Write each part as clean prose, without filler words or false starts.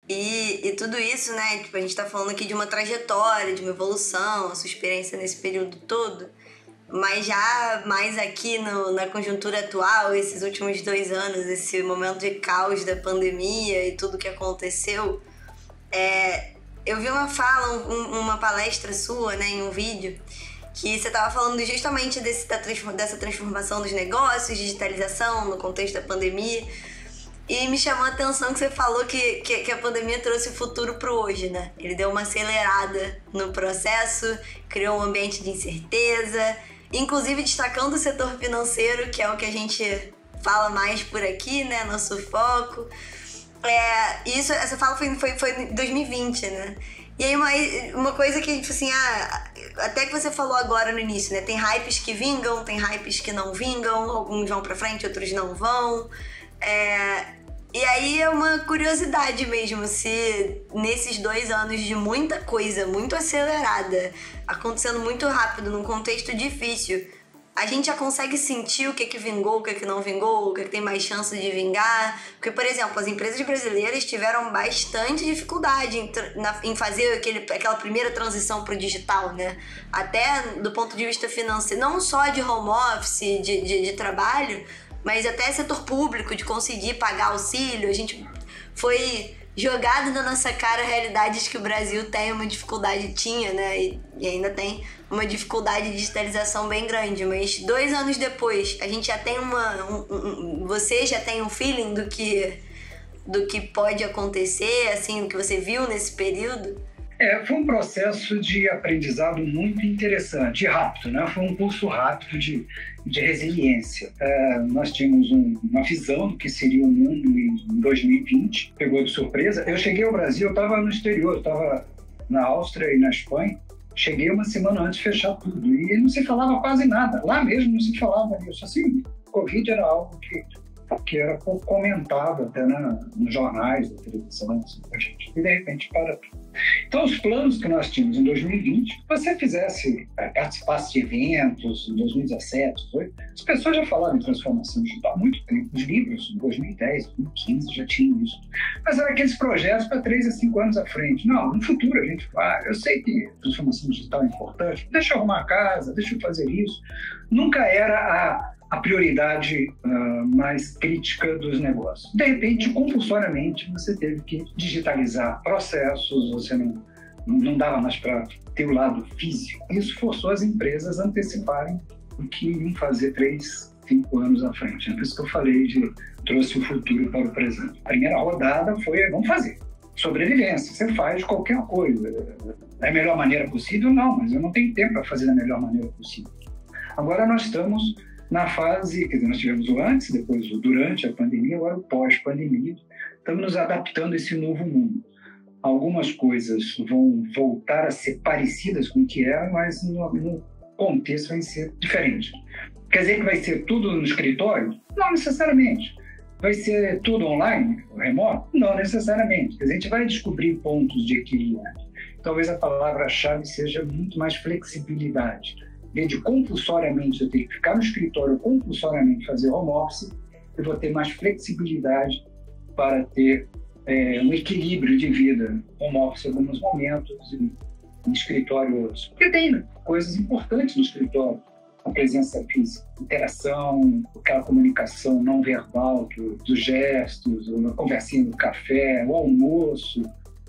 E tudo isso, né, tipo, a gente tá falando aqui de uma trajetória, de uma evolução, a sua experiência nesse período todo, mas já mais aqui na conjuntura atual, esses últimos 2 anos, esse momento de caos da pandemia e tudo que aconteceu, eu vi uma fala, uma palestra sua, né, em um vídeo, que você estava falando justamente dessa transformação dos negócios, digitalização no contexto da pandemia. E me chamou a atenção que você falou que a pandemia trouxe o futuro pro hoje, né? Ele deu uma acelerada no processo, criou um ambiente de incerteza, inclusive destacando o setor financeiro, que é o que a gente fala mais por aqui, né? Nosso foco. Essa fala foi em 2020, né? E aí uma coisa que, tipo assim, até que você falou agora no início, né? Tem hypes que vingam, tem hypes que não vingam, alguns vão pra frente, outros não vão. E aí é uma curiosidade mesmo, se nesses 2 anos de muita coisa, muito acelerada, acontecendo muito rápido, num contexto difícil, a gente já consegue sentir o que vingou, o que não vingou, o que tem mais chance de vingar. Porque, por exemplo, as empresas brasileiras tiveram bastante dificuldade em fazer aquela primeira transição para o digital, né? Até do ponto de vista financeiro, não só de home office, de trabalho, mas até setor público, de conseguir pagar auxílio. A gente foi jogado na nossa cara realidades que o Brasil tem uma dificuldade, tinha, né? E ainda tem uma dificuldade de digitalização bem grande. Mas 2 anos depois, a gente já tem você já tem um feeling do que pode acontecer, assim, do que você viu nesse período? Foi um processo de aprendizado muito interessante, rápido, né? Foi um curso rápido de resiliência. Nós tínhamos uma visão do que seria o mundo em 2020, pegou de surpresa. Eu cheguei ao Brasil, eu estava no exterior, eu estava na Áustria e na Espanha. Cheguei uma semana antes de fechar tudo e não se falava quase nada. Lá mesmo não se falava nisso. Assim, Covid era algo que era pouco comentado até nos jornais, na televisão, assim, e de repente para tudo. Então, os planos que nós tínhamos em 2020, se você participasse de eventos em 2017, 2018, as pessoas já falavam em transformação digital há muito tempo. Os livros, em 2010, 2015, já tinham isso. Mas eram aqueles projetos para 3 a 5 anos à frente. Não, no futuro a gente fala, eu sei que transformação digital é importante, deixa eu arrumar a casa, deixa eu fazer isso. Nunca era a prioridade mais crítica dos negócios. De repente, compulsoriamente, você teve que digitalizar processos, você não dava mais para ter o lado físico. Isso forçou as empresas a anteciparem o que iam fazer 3, 5 anos à frente. É por isso que eu falei trouxe o futuro para o presente. A primeira rodada foi, vamos fazer. Sobrevivência, você faz qualquer coisa. Da melhor maneira possível? Não, mas eu não tenho tempo para fazer da melhor maneira possível. Agora nós estamos na fase, quer dizer, nós tivemos o antes, depois o durante a pandemia, agora o pós-pandemia. Estamos nos adaptando a esse novo mundo. Algumas coisas vão voltar a ser parecidas com o que eram, mas no contexto vai ser diferente. Quer dizer que vai ser tudo no escritório? Não necessariamente. Vai ser tudo online, remoto? Não necessariamente. A gente vai descobrir pontos de equilíbrio. Talvez a palavra-chave seja muito mais flexibilidade. Em vez de compulsoriamente eu ter que ficar no escritório ou compulsoriamente fazer home office, eu vou ter mais flexibilidade para ter um equilíbrio de vida. Home office em alguns momentos, em escritório outros. Porque tem coisas importantes no escritório. A presença física, interação, aquela comunicação não verbal, dos gestos, a conversinha no café, o almoço.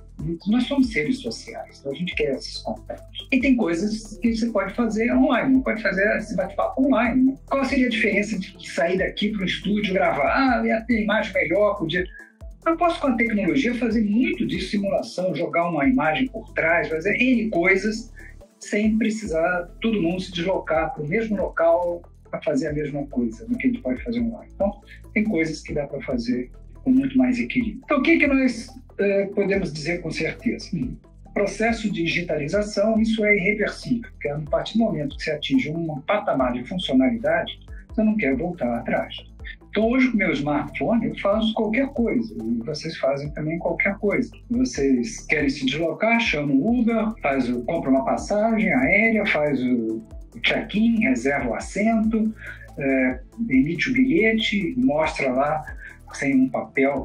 Nós somos seres sociais, então a gente quer esses contatos. E tem coisas que você pode fazer online, pode fazer esse bate-papo online. Né? Qual seria a diferença de sair daqui para o estúdio e gravar? Ia ter imagem melhor, podia... Eu posso, com a tecnologia, fazer muito de simulação, jogar uma imagem por trás, fazer N coisas, sem precisar todo mundo se deslocar para o mesmo local para fazer a mesma coisa do que a gente pode fazer online. Então, tem coisas que dá para fazer com muito mais equilíbrio. Então, o que nós podemos dizer com certeza? O processo de digitalização, isso é irreversível, porque a partir do momento que você atinge um patamar de funcionalidade, você não quer voltar atrás. Então, hoje, com o meu smartphone, eu faço qualquer coisa, e vocês fazem também qualquer coisa. Vocês querem se deslocar, chamam o Uber, compra uma passagem aérea, faz o check-in, reserva o assento, emite o bilhete, mostra lá sem um papel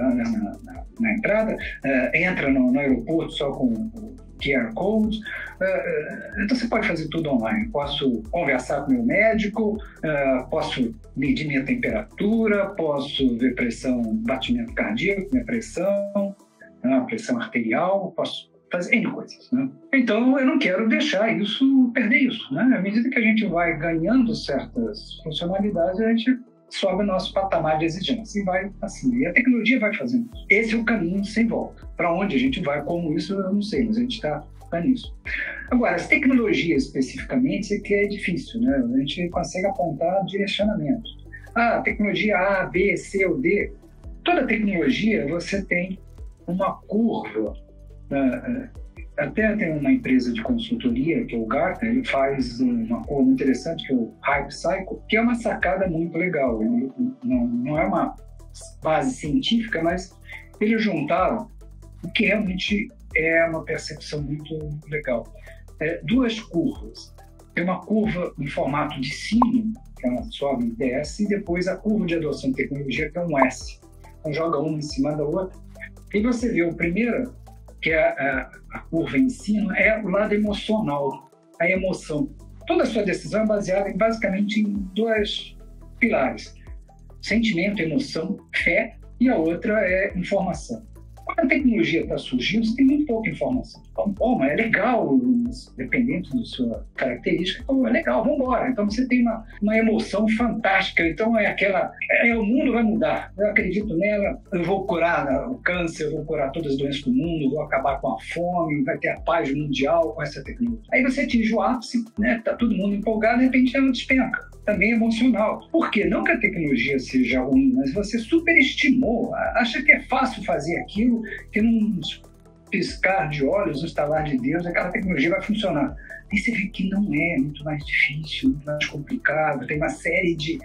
na entrada, entra no aeroporto só com o QR Code. Então você pode fazer tudo online. Posso conversar com meu médico, posso medir minha temperatura, posso ver pressão, batimento cardíaco, minha pressão, pressão arterial, posso fazer N coisas, né? Então eu não quero deixar perder isso, né? À medida que a gente vai ganhando certas funcionalidades, a gente sobe o nosso patamar de exigência e vai assim. E a tecnologia vai fazendo isso. Esse é o caminho sem volta. Para onde a gente vai, como isso, eu não sei, mas a gente está nisso. Agora, as tecnologias especificamente é que é difícil, né? A gente consegue apontar direcionamento. Tecnologia A, B, C ou D. Toda tecnologia você tem uma curva. Até tem uma empresa de consultoria, que é o Gartner, ele faz uma coisa muito interessante, que é o Hype Cycle, que é uma sacada muito legal. Ele não é uma base científica, mas eles juntaram o que realmente é uma percepção muito legal. Duas curvas. Tem uma curva em formato de sino, que ela sobe em DS, e depois a curva de adoção de tecnologia, que é um S. Então joga uma em cima da outra. E você vê o primeiro, que é a curva em cima, é o lado emocional, a emoção. Toda a sua decisão é baseada basicamente em dois pilares: sentimento, emoção, fé, e a outra é informação. Quando a tecnologia está surgindo, você tem muito pouca informação. Então, mas é legal, dependendo da sua característica, então é legal, vamos embora. Então você tem uma emoção fantástica, então o mundo vai mudar, eu acredito nela, eu vou curar o câncer, eu vou curar todas as doenças do mundo, vou acabar com a fome, vai ter a paz mundial com essa tecnologia. Aí você atinge o ápice, né? Tá todo mundo empolgado, de repente ela despenca. Também emocional. Por quê? Não que a tecnologia seja ruim, mas você superestimou, acha que é fácil fazer aquilo, que num piscar de olhos, no estalar de Deus, aquela tecnologia vai funcionar. Aí você vê que não é, muito mais difícil, muito mais complicado, tem uma série de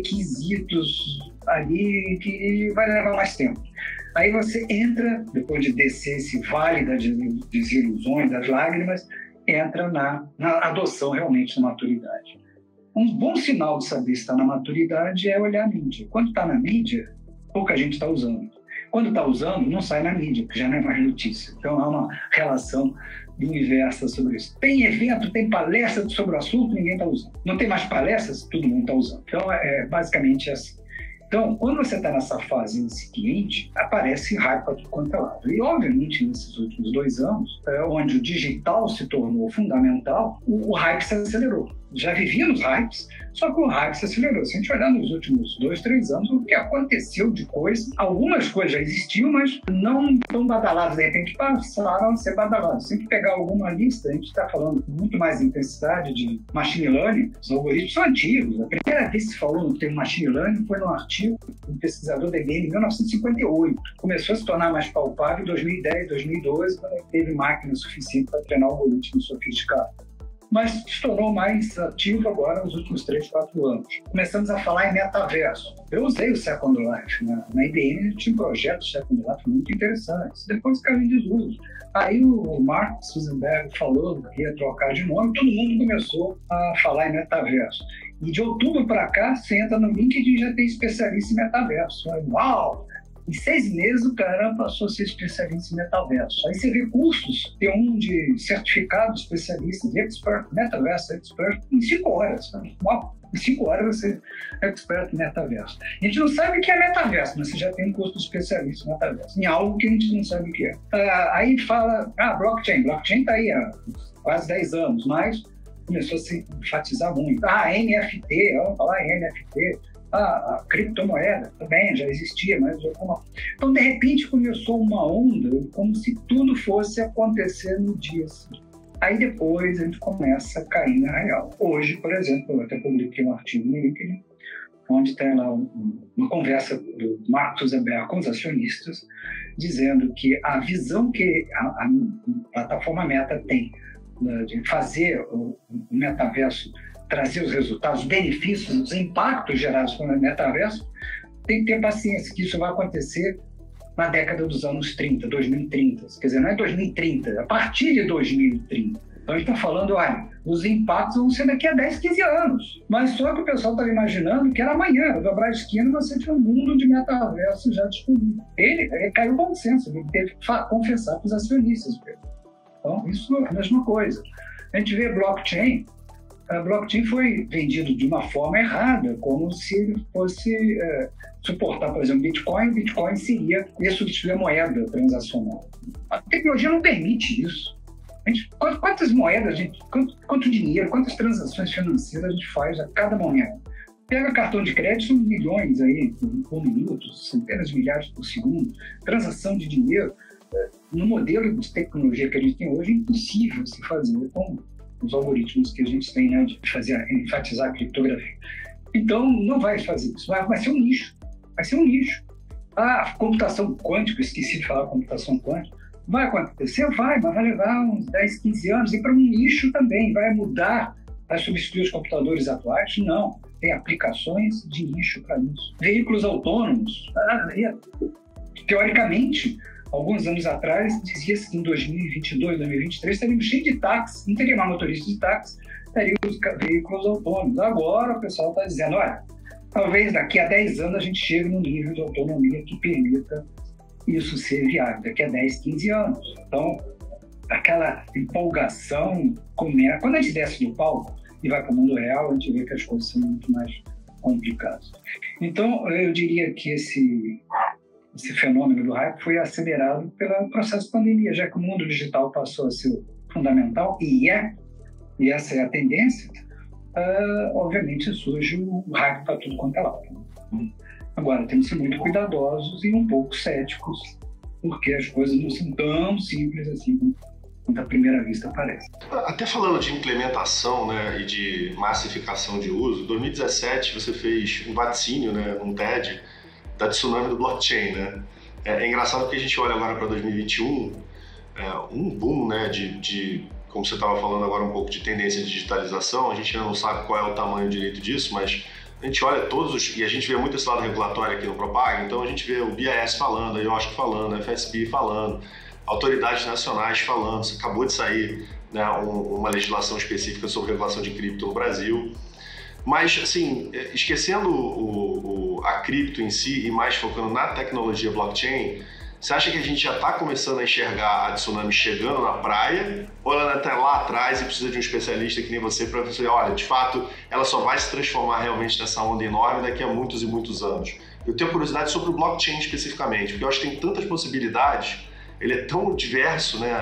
requisitos ali que vai levar mais tempo. Aí você entra, depois de descer esse vale das desilusões, das lágrimas, entra na adoção realmente, na maturidade. Um bom sinal de saber se está na maturidade é olhar a mídia. Quando está na mídia, pouca gente está usando. Quando está usando, não sai na mídia, porque já não é mais notícia. Então há uma relação inversa sobre isso. Tem evento, tem palestra sobre o assunto, ninguém está usando. Não tem mais palestras, todo mundo está usando. Então é basicamente assim. Então, quando você está nessa fase incipiente, aparece hype para tudo quanto é lado. E, obviamente, nesses últimos 2 anos, onde o digital se tornou fundamental, o hype se acelerou. Já vivíamos hypes, só que o hype se acelerou. Se a gente olhar nos últimos 2, 3 anos, o que aconteceu de coisa, algumas coisas já existiam, mas não tão badaladas. De repente, passaram a ser badaladas. Se a gente pegar alguma lista, a gente está falando com muito mais intensidade de machine learning. Os algoritmos são antigos. A primeira vez que se falou no termo machine learning foi num artigo de um pesquisador da IBM em 1958. Começou a se tornar mais palpável em 2010, 2012, quando teve máquina suficiente para treinar algoritmos sofisticados. Mas se tornou mais ativo agora nos últimos 3, 4 anos. Começamos a falar em metaverso. Eu usei o Second Life. Na IBM tinha projetos de Second Life muito interessantes. Depois caiu em desuso. Aí o Mark Zuckerberg falou que ia trocar de nome, todo mundo começou a falar em metaverso. E de outubro para cá, você entra no LinkedIn e já tem especialista em metaverso. Uau! Em 6 meses, o cara passou a ser especialista em metaverso. Aí você vê cursos, tem um de certificado de especialista de expert, metaverso expert, em 5 horas. Uau! Em 5 horas você é expert em metaverso. A gente não sabe o que é metaverso, mas você já tem um curso de especialista em metaverso, em algo que a gente não sabe o que é. Aí fala, blockchain. Blockchain está aí há quase 10 anos, mas começou a se enfatizar muito. NFT, vamos falar em NFT. A criptomoeda também já existia, mas já como... Então, de repente, começou uma onda, como se tudo fosse acontecer no dia seguinte. Aí depois a gente começa a cair na real. Hoje, por exemplo, eu até publiquei um artigo no LinkedIn, onde tem lá uma conversa do Mark Zuckerberg com os acionistas, dizendo que a visão que a plataforma Meta tem, né, de fazer o metaverso trazer os resultados, os benefícios, os impactos gerados pelo metaverso, tem que ter paciência, que isso vai acontecer na década dos anos 30, 2030. Quer dizer, não é 2030, a partir de 2030. Então a gente está falando, olha, os impactos vão ser daqui a 10, 15 anos. Mas só que o pessoal estava imaginando que era amanhã, dobrar a esquina, você tinha um mundo de metaverso já disponível. Ele caiu o bom senso, ele teve que confessar para os acionistas. Então, isso é a mesma coisa. A gente vê blockchain, a blockchain foi vendido de uma forma errada, como se ele fosse suportar, por exemplo, Bitcoin seria substituir a moeda transacional. A tecnologia não permite isso. Quantas moedas, quanto dinheiro, quantas transações financeiras a gente faz a cada momento? Pega cartão de crédito, milhões aí por minuto, centenas de milhares por segundo. Transação de dinheiro, no modelo de tecnologia que a gente tem hoje, é impossível se fazer com os algoritmos que a gente tem, né, de enfatizar a criptografia. Então, não vai fazer isso. Vai ser um nicho. Vai ser um nicho. Computação quântica, esqueci de falar computação quântica. Vai acontecer? Vai, mas vai levar uns 10, 15 anos. E para um nicho também. Vai mudar, vai substituir os computadores atuais? Não. Tem aplicações de nicho para isso. Veículos autônomos. Teoricamente, alguns anos atrás, dizia-se que em 2022, 2023, teríamos cheio de táxis. Não teria mais motoristas de táxi, teria os veículos autônomos. Agora o pessoal está dizendo, olha, talvez daqui a 10 anos a gente chegue num nível de autonomia que permita isso ser viável, daqui a 10, 15 anos. Então, aquela empolgação começa. Quando a gente desce do palco e vai para o mundo real, a gente vê que as coisas são muito mais complicadas. Então, eu diria que esse fenômeno do hype foi acelerado pelo processo de pandemia, já que o mundo digital passou a ser fundamental, e essa é a tendência, obviamente surge o hype para tudo quanto é lado. Agora, temos que ser muito cuidadosos e um pouco céticos, porque as coisas não são tão simples assim quanto à primeira vista parece. Até falando de implementação, né, e de massificação de uso, em 2017 você fez um vaticínio, né, um TED, da tsunami do blockchain, né? É engraçado porque a gente olha agora para 2021, um boom, né, como você estava falando agora um pouco de tendência de digitalização, a gente ainda não sabe qual é o tamanho direito disso, mas a gente olha e a gente vê muito esse lado regulatório aqui no Propag, então a gente vê o BIS falando, a IOSC falando, a FSB falando, autoridades nacionais falando, acabou de sair, né, uma legislação específica sobre regulação de cripto no Brasil. Mas, assim, esquecendo a cripto em si e mais focando na tecnologia blockchain, você acha que a gente já está começando a enxergar a tsunami chegando na praia, ou ela está lá atrás e precisa de um especialista que nem você para dizer, olha, de fato, ela só vai se transformar realmente nessa onda enorme daqui a muitos e muitos anos? Eu tenho curiosidade sobre o blockchain especificamente, porque eu acho que tem tantas possibilidades, ele é tão diverso, né,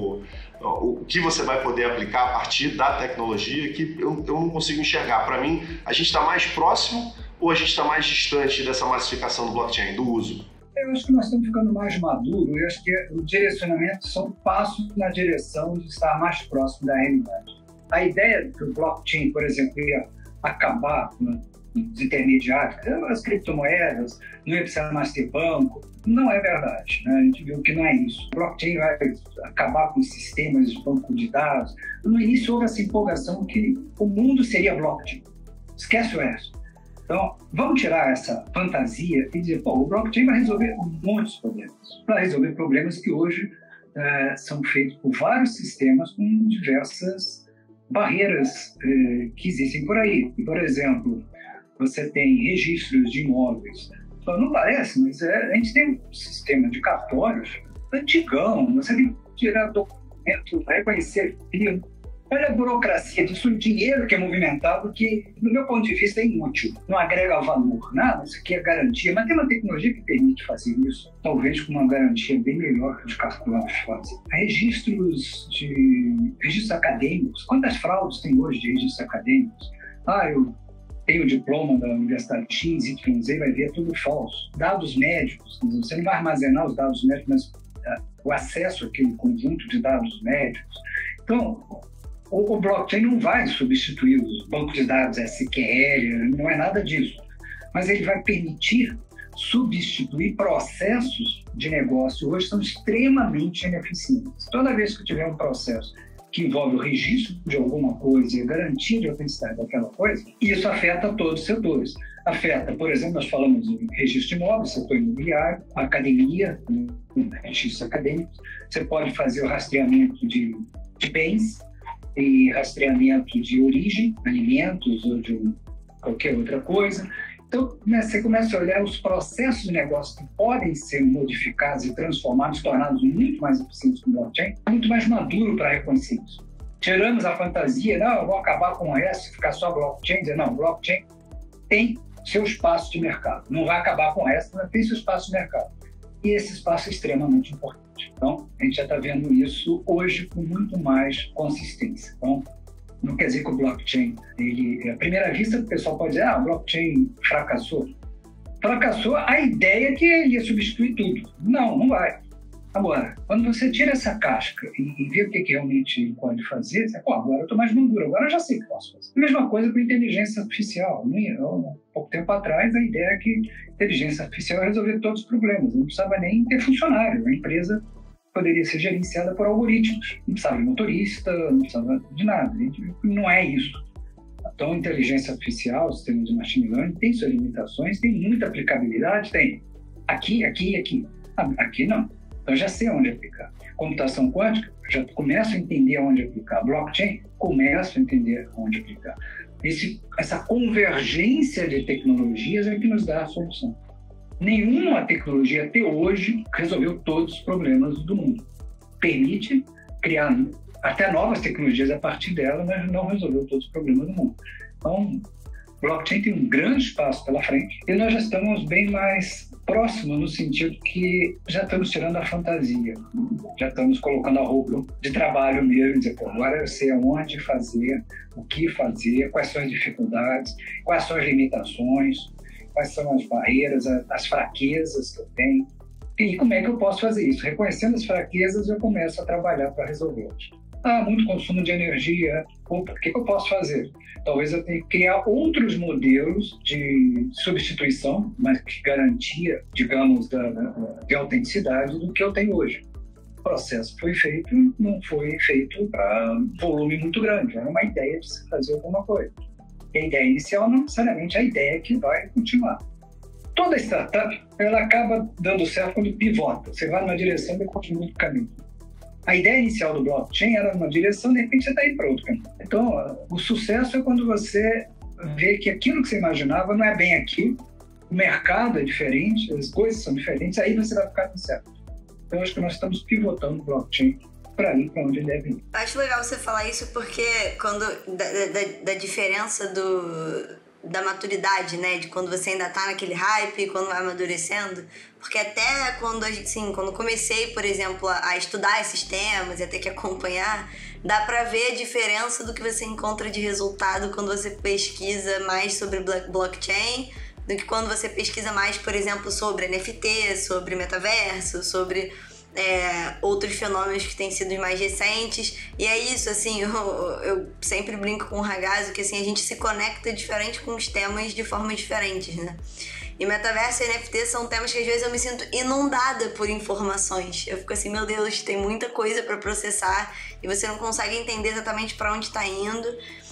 o que você vai poder aplicar a partir da tecnologia que eu não consigo enxergar. Para mim, a gente está mais próximo ou a gente está mais distante dessa massificação do blockchain, do uso? Eu acho que nós estamos ficando mais maduros. Eu acho que o direcionamento são passos na direção de estar mais próximo da realidade. A ideia que o blockchain, por exemplo, ia acabar com os intermediários, as criptomoedas, não ia precisar mais ter banco, não é verdade, né? A gente viu que não é isso. O blockchain vai acabar com os sistemas de banco de dados. No início houve essa empolgação que o mundo seria blockchain. Esquece o resto. Então, vamos tirar essa fantasia e dizer, o blockchain vai resolver muitos problemas. Vai resolver problemas que hoje são feitos por vários sistemas com diversas barreiras que existem por aí. Por exemplo, você tem registros de imóveis. Não parece, mas a gente tem um sistema de cartórios antigão. Você tem que tirar documento, reconhecer firma. Olha a burocracia disso, o dinheiro que é movimentado, que, do meu ponto de vista, é inútil, não agrega valor, nada. Isso aqui é garantia, mas tem uma tecnologia que permite fazer isso, talvez com uma garantia bem melhor que os cartórios fazem. Registros acadêmicos, quantas fraudes tem hoje de registros acadêmicos? Eu tenho o diploma da Universidade X, Y, vai ver tudo falso. Dados médicos, você não vai armazenar os dados médicos, mas o acesso àquele conjunto de dados médicos. Então, o blockchain não vai substituir os bancos de dados SQL, não é nada disso. Mas ele vai permitir substituir processos de negócio hoje são extremamente ineficientes. Toda vez que tiver um processo que envolve o registro de alguma coisa e a garantia de autenticidade daquela coisa, isso afeta todos os setores. Afeta, por exemplo, nós falamos em registro de imóveis, setor imobiliário, academia, registros acadêmicos. Você pode fazer o rastreamento de bens, e rastreamento de origem, alimentos ou de qualquer outra coisa. Então, você começa a olhar os processos de negócio que podem ser modificados e transformados, tornados muito mais eficientes com o blockchain, muito mais maduro para reconhecer isso. Tiramos a fantasia, não, eu vou acabar com o resto e ficar só blockchain. Dizer, não, blockchain tem seu espaço de mercado. Não vai acabar com o resto, mas tem seu espaço de mercado. E esse espaço é extremamente importante. Então, a gente já está vendo isso hoje com muito mais consistência. Então, não quer dizer que o blockchain, à primeira vista, o pessoal pode dizer, o blockchain fracassou. Fracassou a ideia que ele ia substituir tudo. Não vai. Agora, quando você tira essa casca e vê o que realmente pode fazer, você fala, agora eu estou mais maduro, agora eu já sei o que posso fazer. A mesma coisa com inteligência artificial. Pouco tempo atrás, a ideia é que inteligência artificial ia resolver todos os problemas. Não precisava nem ter funcionário. A empresa poderia ser gerenciada por algoritmos. Não precisava de motorista, não precisava de nada. Não é isso. Então, inteligência artificial, sistema de machine learning, tem suas limitações, tem muita aplicabilidade, tem aqui e aqui. Aqui não. Então, já sei onde aplicar. Computação quântica, já começo a entender onde aplicar. Blockchain, começo a entender onde aplicar. Essa convergência de tecnologias é que nos dá a solução. Nenhuma tecnologia até hoje resolveu todos os problemas do mundo. Permite criar até novas tecnologias a partir dela, mas não resolveu todos os problemas do mundo. Então, blockchain tem um grande espaço pela frente e nós já estamos bem mais próximos no sentido que já estamos tirando a fantasia, já estamos colocando a roupa de trabalho mesmo, dizer, agora eu sei aonde fazer, o que fazer, quais são as dificuldades, quais são as limitações, quais são as barreiras, as fraquezas que eu tenho e como é que eu posso fazer isso. Reconhecendo as fraquezas, eu começo a trabalhar para resolvê-las. Muito consumo de energia. O que eu posso fazer? Talvez eu tenha que criar outros modelos de substituição, mas que garantia, digamos, de autenticidade do que eu tenho hoje. O processo não foi feito para volume muito grande. Era uma ideia de se fazer alguma coisa. E a ideia inicial não necessariamente é a ideia que vai continuar. Toda startup, ela acaba dando certo quando pivota. Você vai numa direção e continua no caminho. A ideia inicial do blockchain era numa direção, de repente você está indo para outro caminho. Então, o sucesso é quando você vê que aquilo que você imaginava não é bem aquilo, o mercado é diferente, as coisas são diferentes, aí você vai ficar com certo. Então, acho que nós estamos pivotando o blockchain para ir para onde ele deve ir. Acho legal você falar isso porque da diferença da maturidade, né? De quando você ainda tá naquele hype e quando vai amadurecendo. Porque até quando quando comecei, por exemplo, a estudar esses temas e a ter que acompanhar, dá pra ver a diferença do que você encontra de resultado quando você pesquisa mais sobre blockchain do que quando você pesquisa mais, por exemplo, sobre NFT, sobre metaverso, sobre outros fenômenos que têm sido mais recentes. E é isso, assim, eu sempre brinco com o Ragazzo que assim, a gente se conecta diferente com os temas de formas diferentes, né? E metaverso e NFT são temas que às vezes eu me sinto inundada por informações. Eu fico assim, meu Deus, tem muita coisa para processar e você não consegue entender exatamente para onde está indo.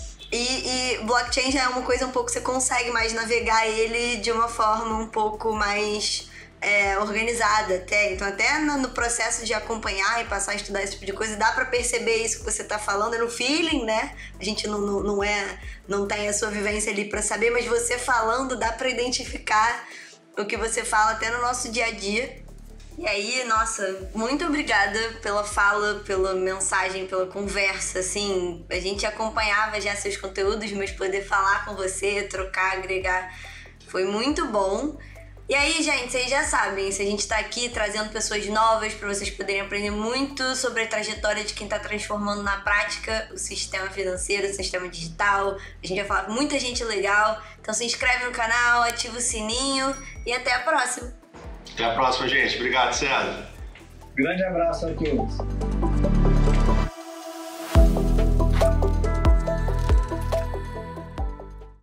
E blockchain já é uma coisa um pouco que você consegue mais navegar ele de uma forma um pouco mais organizada até. Então até no processo de acompanhar e passar a estudar esse tipo de coisa, dá pra perceber isso que você tá falando, é no feeling, né? A gente não tem a sua vivência ali pra saber, mas você falando dá pra identificar o que você fala até no nosso dia a dia. E aí, nossa, muito obrigada pela fala, pela mensagem, pela conversa, assim, a gente acompanhava já seus conteúdos, mas poder falar com você, trocar, agregar, foi muito bom. E aí, gente, vocês já sabem, se a gente tá aqui trazendo pessoas novas para vocês poderem aprender muito sobre a trajetória de quem tá transformando na prática o sistema financeiro, o sistema digital. A gente vai falar com muita gente legal. Então se inscreve no canal, ativa o sininho e até a próxima. Até a próxima, gente. Obrigado, César. Grande abraço a todos.